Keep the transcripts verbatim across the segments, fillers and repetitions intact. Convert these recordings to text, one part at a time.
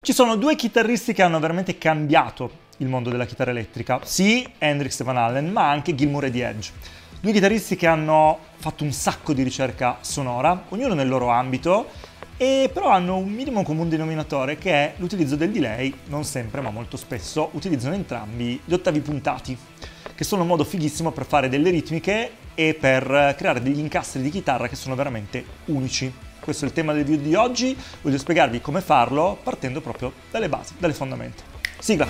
Ci sono due chitarristi che hanno veramente cambiato il mondo della chitarra elettrica, sì, Hendrix e Van Halen, ma anche Gilmour e The Edge. Due chitarristi che hanno fatto un sacco di ricerca sonora, ognuno nel loro ambito, e però hanno un minimo comune denominatore che è l'utilizzo del delay, non sempre ma molto spesso utilizzano entrambi gli ottavi puntati, che sono un modo fighissimo per fare delle ritmiche e per creare degli incastri di chitarra che sono veramente unici. Questo è il tema del video di oggi, voglio spiegarvi come farlo partendo proprio dalle basi, dalle fondamenta. Sigla!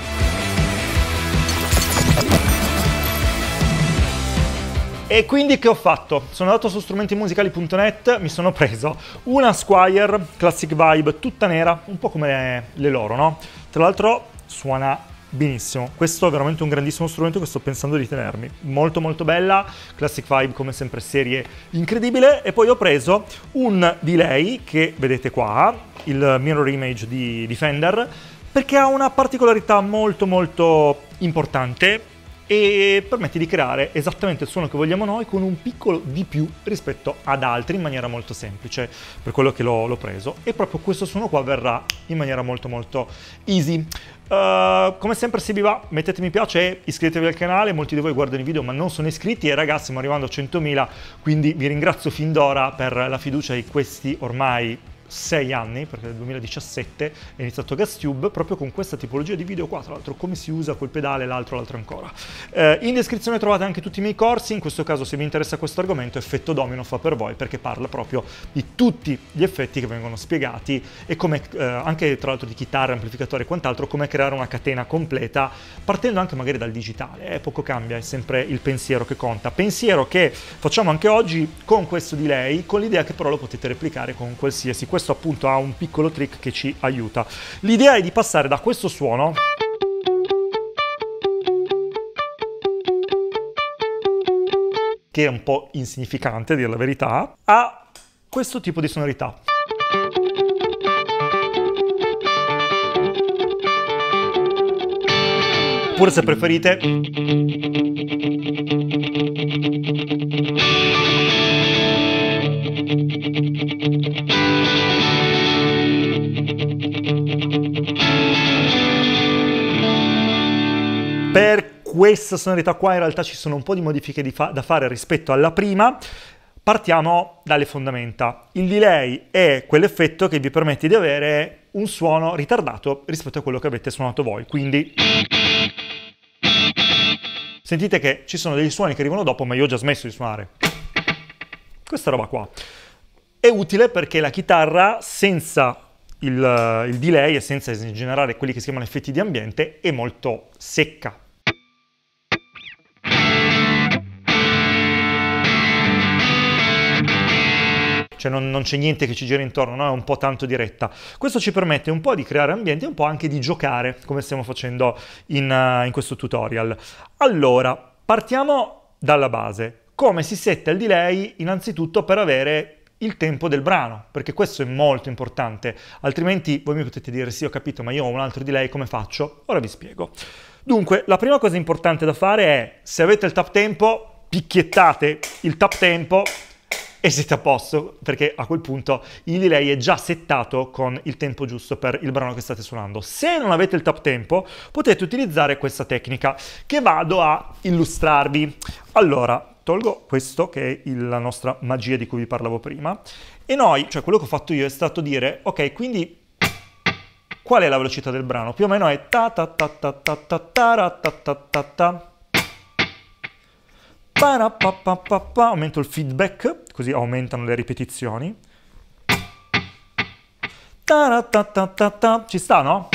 E quindi che ho fatto? Sono andato su strumenti musicali punto net, mi sono preso una Squier Classic Vibe tutta nera, un po' come le loro, no? Tra l'altro suona benissimo, questo è veramente un grandissimo strumento che sto pensando di tenermi, molto molto bella, Classic Vibe come sempre serie incredibile. E poi ho preso un delay che vedete qua, il Mirror Image di, di Fender, perché ha una particolarità molto molto importante e permette di creare esattamente il suono che vogliamo noi con un piccolo di più rispetto ad altri in maniera molto semplice, per quello che l'ho preso, e proprio questo suono qua verrà in maniera molto molto easy. Uh, come sempre, se vi va mettete mi piace e iscrivetevi al canale, molti di voi guardano i video ma non sono iscritti e ragazzi stiamo arrivando a centomila, quindi vi ringrazio fin d'ora per la fiducia di questi ormai sei anni, perché nel duemiladiciassette è iniziato GasTube proprio con questa tipologia di video qua, tra l'altro come si usa quel pedale, l'altro, l'altro ancora. Eh, in descrizione trovate anche tutti i miei corsi, in questo caso se vi interessa questo argomento Effetto Domino fa per voi, perché parla proprio di tutti gli effetti che vengono spiegati e come, eh, anche tra l'altro di chitarra, amplificatore e quant'altro, come creare una catena completa, partendo anche magari dal digitale, eh, poco cambia, è sempre il pensiero che conta, pensiero che facciamo anche oggi con questo delay, con l'idea che però lo potete replicare con qualsiasi. Questo appunto ha un piccolo trick che ci aiuta. L'idea è di passare da questo suono, che è un po' insignificante a dire la verità, a questo tipo di sonorità. Oppure se preferite per questa sonorità qua in realtà ci sono un po' di modifiche di fa da fare rispetto alla prima. Partiamo dalle fondamenta. Il delay è quell'effetto che vi permette di avere un suono ritardato rispetto a quello che avete suonato voi, quindi sentite che ci sono degli suoni che arrivano dopo ma io ho già smesso di suonare. Questa roba qua è utile perché la chitarra senza il, il delay e senza generare quelli che si chiamano effetti di ambiente è molto secca. Cioè non, non c'è niente che ci gira intorno, no? È un po' tanto diretta. Questo ci permette un po' di creare ambiente e un po' anche di giocare, come stiamo facendo in, uh, in questo tutorial. Allora, partiamo dalla base. Come si setta il delay? Innanzitutto per avere il tempo del brano, perché questo è molto importante, altrimenti voi mi potete dire sì, ho capito, ma io ho un altro delay, come faccio? Ora vi spiego. Dunque, la prima cosa importante da fare è, se avete il tap tempo, picchiettate il tap tempo e siete a posto, perché a quel punto il delay è già settato con il tempo giusto per il brano che state suonando. Se non avete il tap tempo, potete utilizzare questa tecnica che vado a illustrarvi. Allora, tolgo questo che è il, la nostra magia di cui vi parlavo prima, e noi, cioè quello che ho fatto io è stato dire, ok, quindi qual è la velocità del brano? Più o meno è ta ta ta ta ta ta ta ta ta ta ta. Aumento il feedback, così aumentano le ripetizioni. Ci sta, no?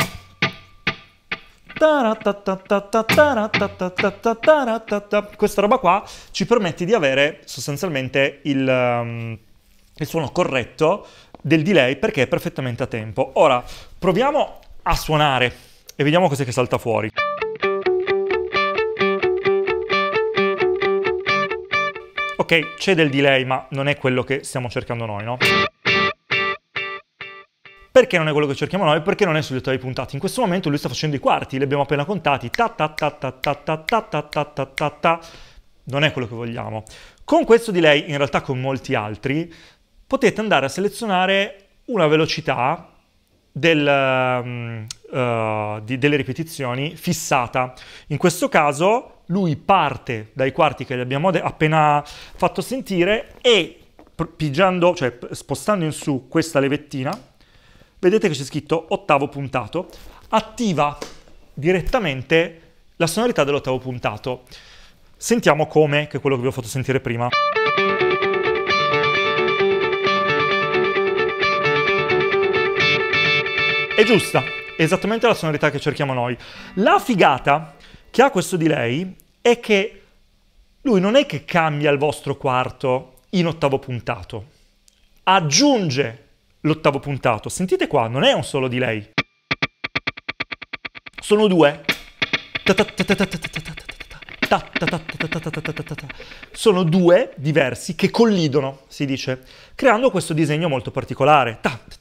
Questa roba qua ci permette di avere sostanzialmente il, um, il suono corretto del delay perché è perfettamente a tempo. Ora proviamo a suonare e vediamo cos'è che salta fuori. Ok, c'è del delay, ma non è quello che stiamo cercando noi, no? Perché non è quello che cerchiamo noi? Perché non è sugli ottavi puntati. In questo momento lui sta facendo i quarti, li abbiamo appena contati. Ta ta ta ta ta ta ta ta ta ta ta ta. Non è quello che vogliamo. Con questo delay, in realtà con molti altri, potete andare a selezionare una velocità del, um, uh, di, delle ripetizioni fissata. In questo caso lui parte dai quarti che gli abbiamo appena fatto sentire e pigiando, cioè spostando in su questa levettina, vedete che c'è scritto ottavo puntato, attiva direttamente la sonorità dell'ottavo puntato. Sentiamo come, che è quello che vi ho fatto sentire prima. È giusta, è esattamente la sonorità che cerchiamo noi. La figata che ha questo delay è che lui non è che cambia il vostro quarto in ottavo puntato, aggiunge l'ottavo puntato. Sentite qua, non è un solo delay, sono due. Sono due diversi che collidono, si dice, creando questo disegno molto particolare.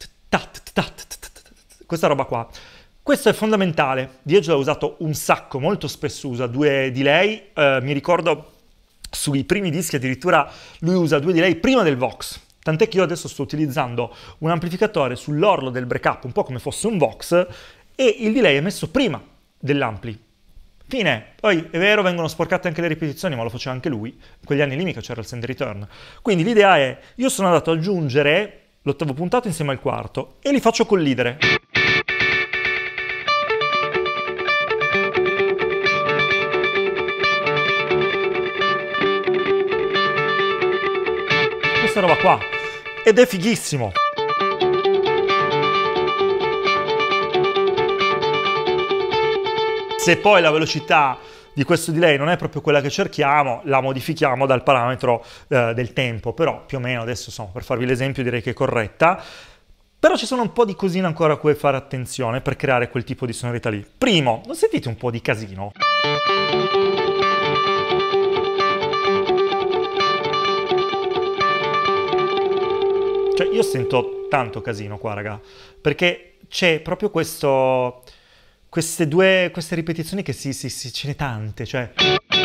Questa roba qua. Questo è fondamentale. Diegeo l'ha usato un sacco, molto spesso usa due delay. Eh, mi ricordo sui primi dischi addirittura lui usa due delay prima del Vox. Tant'è che io adesso sto utilizzando un amplificatore sull'orlo del breakup, un po' come fosse un Vox, e il delay è messo prima dell'ampli. Fine. Poi è vero, vengono sporcate anche le ripetizioni, ma lo faceva anche lui. In quegli anni lì mica c'era il send return. Quindi l'idea è, io sono andato ad aggiungere l'ottavo puntato insieme al quarto e li faccio collidere. Questa roba qua. Ed è fighissimo. Se poi la velocità di questo delay non è proprio quella che cerchiamo, la modifichiamo dal parametro eh, del tempo, però più o meno adesso insomma, per farvi l'esempio direi che è corretta, però ci sono un po' di cosine ancora a cui fare attenzione per creare quel tipo di sonorità lì. Primo, non sentite un po' di casino? Cioè io sento tanto casino qua raga, perché c'è proprio questo... Queste due queste ripetizioni che sì, sì, sì, ce n'è tante, cioè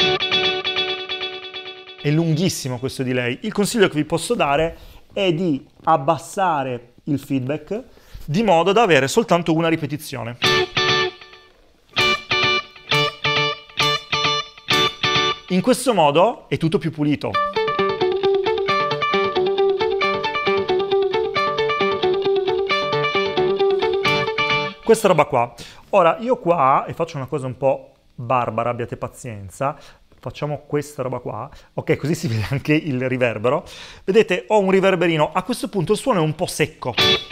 è lunghissimo questo delay. Il consiglio che vi posso dare è di abbassare il feedback di modo da avere soltanto una ripetizione. In questo modo è tutto più pulito. Questa roba qua. Ora, io qua, e faccio una cosa un po' barbara, abbiate pazienza, facciamo questa roba qua, ok, così si vede anche il riverbero. Vedete, ho un riverberino, a questo punto il suono è un po' secco,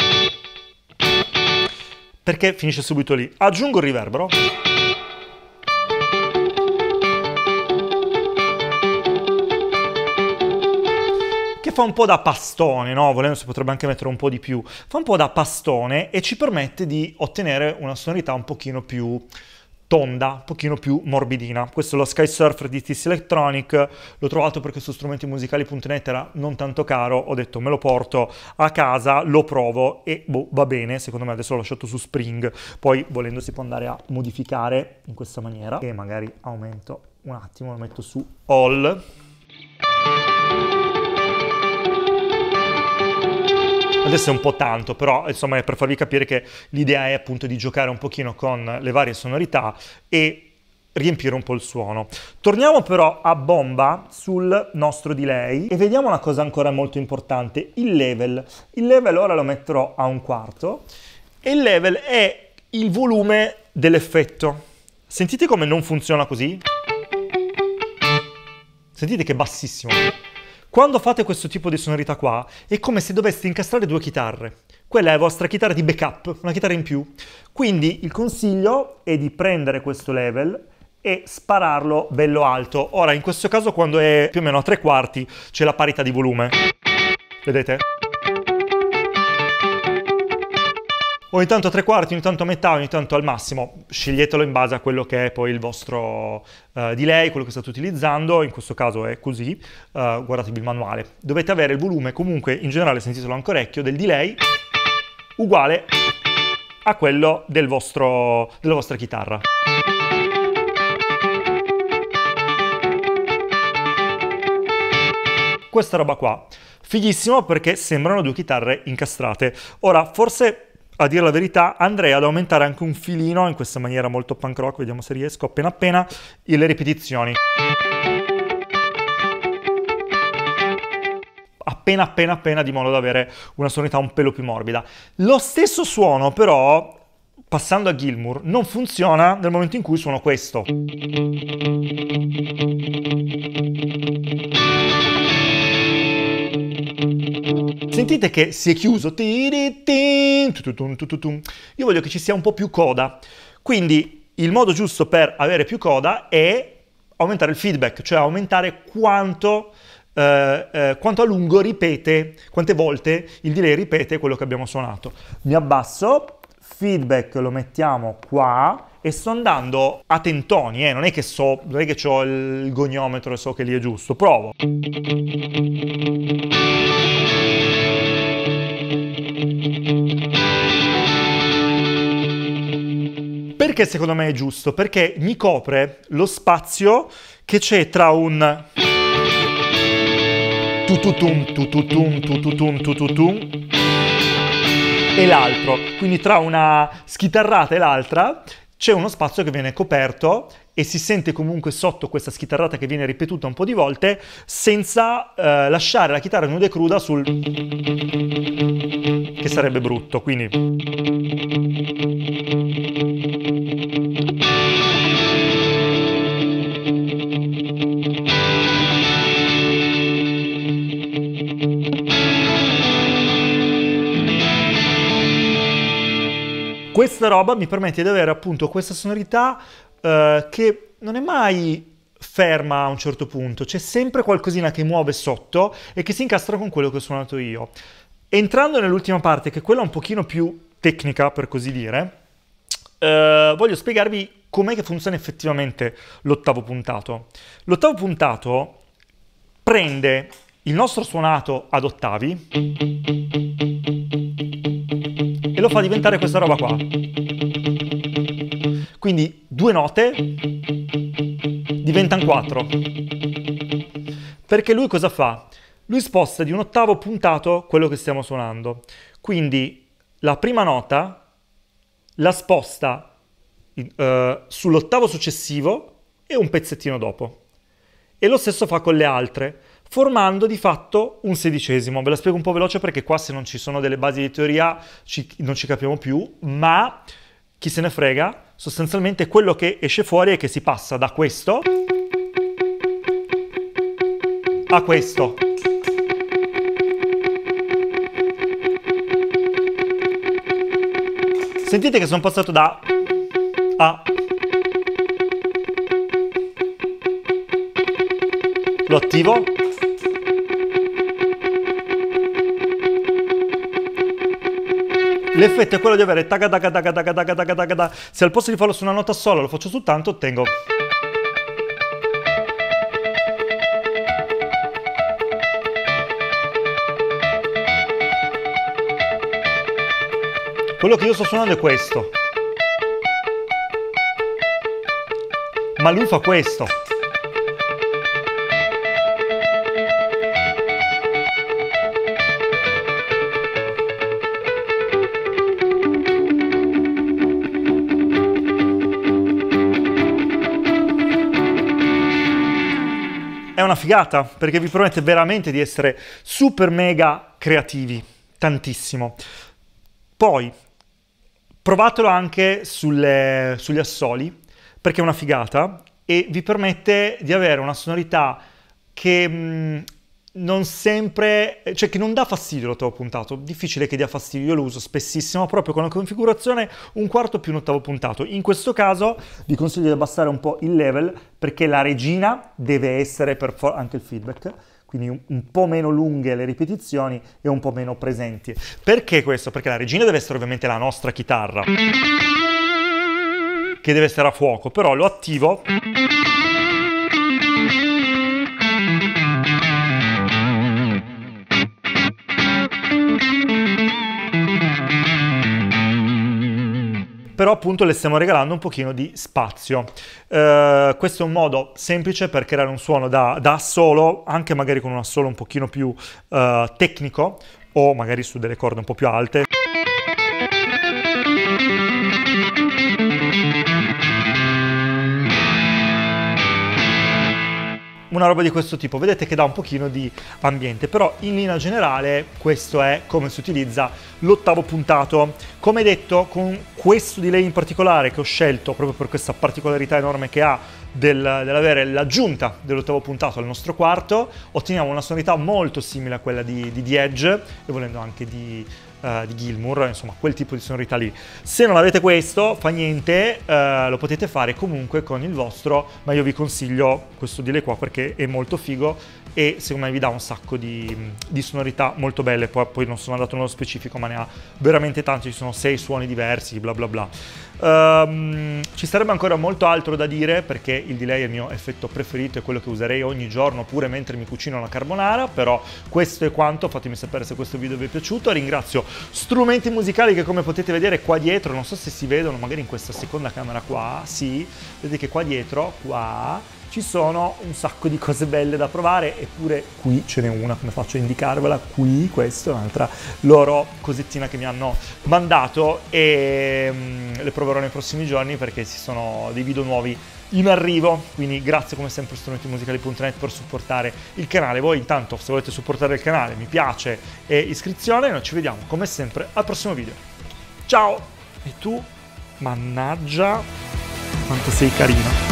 perché finisce subito lì. Aggiungo il riverbero. Fa un po' da pastone, no? Volendo si potrebbe anche mettere un po' di più. Fa un po' da pastone e ci permette di ottenere una sonorità un pochino più tonda, un pochino più morbidina. Questo è lo Skysurfer di T C Electronic, l'ho trovato perché su strumenti musicali punto net era non tanto caro, ho detto me lo porto a casa, lo provo e boh, va bene, secondo me adesso l'ho lasciato su Spring, poi volendo si può andare a modificare in questa maniera, e magari aumento un attimo, lo metto su All. Adesso è un po' tanto, però insomma è per farvi capire che l'idea è appunto di giocare un pochino con le varie sonorità e riempire un po' il suono. Torniamo però a bomba sul nostro delay e vediamo una cosa ancora molto importante, il level. Il level ora lo metterò a un quarto e il level è il volume dell'effetto. Sentite come non funziona così? Sentite che è bassissimo. Quando fate questo tipo di sonorità qua, è come se doveste incastrare due chitarre. Quella è la vostra chitarra di backup, una chitarra in più. Quindi il consiglio è di prendere questo level e spararlo bello alto. Ora, in questo caso, quando è più o meno a tre quarti, c'è la parità di volume. Vedete? Ogni tanto a tre quarti, ogni tanto a metà, ogni tanto al massimo. Sceglietelo in base a quello che è poi il vostro uh, delay, quello che state utilizzando. In questo caso è così. Uh, guardatevi il manuale. Dovete avere il volume, comunque, in generale, sentitelo anche orecchio, del delay uguale a quello del vostro, della vostra chitarra. Questa roba qua. Fighissimo perché sembrano due chitarre incastrate. Ora, forse... a dire la verità, andrei ad aumentare anche un filino, in questa maniera molto punk rock, vediamo se riesco, appena appena, le ripetizioni. Appena appena appena, di modo da avere una sonorità un pelo più morbida. Lo stesso suono, però, passando a Gilmour, non funziona nel momento in cui suono questo. Sentite che si è chiuso. Io voglio che ci sia un po' più coda. Quindi il modo giusto per avere più coda è aumentare il feedback, cioè aumentare quanto, eh, eh, quanto a lungo ripete, quante volte il delay ripete quello che abbiamo suonato. Mi abbasso, feedback lo mettiamo qua e sto andando a tentoni, eh? non è che so, non è che ho il goniometro e so che lì è giusto, provo. Perché secondo me è giusto? Perché mi copre lo spazio che c'è tra un tututum, tututum, tututum, tututum e l'altro. Quindi tra una schitarrata e l'altra c'è uno spazio che viene coperto e si sente comunque sotto questa schitarrata che viene ripetuta un po' di volte senza eh, lasciare la chitarra nuda e cruda sul... che sarebbe brutto, quindi... Questa roba mi permette di avere appunto questa sonorità eh, che non è mai ferma a un certo punto, c'è sempre qualcosina che muove sotto e che si incastra con quello che ho suonato io. Entrando nell'ultima parte, che è quella un pochino più tecnica, per così dire, eh, voglio spiegarvi com'è che funziona effettivamente l'ottavo puntato. L'ottavo puntato prende il nostro suonato ad ottavi e lo fa diventare questa roba qua. Quindi due note diventano quattro. Perché lui cosa fa? Lui sposta di un ottavo puntato quello che stiamo suonando. Quindi la prima nota la sposta uh, sull'ottavo successivo e un pezzettino dopo. E lo stesso fa con le altre, formando di fatto un sedicesimo. Ve la spiego un po' veloce perché qua, se non ci sono delle basi di teoria, ci, non ci capiamo più, ma chi se ne frega, sostanzialmente quello che esce fuori è che si passa da questo a questo. Sentite che sono passato da A. Lo attivo. L'effetto è quello di avere taga taga taga taga taga taga taga taga. Se al posto di farlo su una nota sola lo faccio su tanto, ottengo. Quello che io sto suonando è questo. Ma lui fa questo. È una figata, perché vi permette veramente di essere super mega creativi, tantissimo. Poi, provatelo anche sulle, sugli assoli, perché è una figata e vi permette di avere una sonorità che mh, non sempre, cioè che non dà fastidio l'ottavo puntato. Difficile che dia fastidio, io lo uso spessissimo proprio con la configurazione un quarto più un ottavo puntato. In questo caso vi consiglio di abbassare un po' il level, perché la regina deve essere per forza, anche il feedback, quindi un, un po' meno lunghe le ripetizioni e un po' meno presenti. Perché questo? Perché la regina deve essere ovviamente la nostra chitarra, che deve essere a fuoco, però lo attivo. Però appunto le stiamo regalando un pochino di spazio. Uh, questo è un modo semplice per creare un suono da, da assolo, anche magari con un assolo un pochino più uh, tecnico, o magari su delle corde un po' più alte. una roba di questo tipo. Vedete che dà un pochino di ambiente, però in linea generale questo è come si utilizza l'ottavo puntato. Come detto, con questo delay in particolare che ho scelto proprio per questa particolarità enorme che ha del, dell'avere l'aggiunta dell'ottavo puntato al nostro quarto, otteniamo una sonorità molto simile a quella di, di The Edge e volendo anche di, uh, di Gilmour, insomma quel tipo di sonorità lì. Se non avete questo, fa niente, uh, lo potete fare comunque con il vostro, ma io vi consiglio questo delay qua perché è molto figo e secondo me vi dà un sacco di, di sonorità molto belle. Poi, poi non sono andato nello specifico, ma ne ha veramente tanti, ci sono sei suoni diversi, bla bla bla. Um, ci sarebbe ancora molto altro da dire perché il delay è il mio effetto preferito, è quello che userei ogni giorno pure mentre mi cucino la carbonara, però questo è quanto. Fatemi sapere se questo video vi è piaciuto. Ringrazio strumenti musicali che come potete vedere qua dietro, non so se si vedono magari in questa seconda camera qua, sì, vedete che qua dietro, qua ci sono un sacco di cose belle da provare, eppure qui ce n'è una, come faccio a indicarvela? Qui, questa è un'altra loro cosettina che mi hanno mandato e um, le proverò nei prossimi giorni perché ci sono dei video nuovi in arrivo, quindi grazie come sempre a strumenti musicali punto net per supportare il canale. Voi intanto se volete supportare il canale mi piace e iscrizione, noi ci vediamo come sempre al prossimo video. Ciao! E tu, mannaggia, quanto sei carino!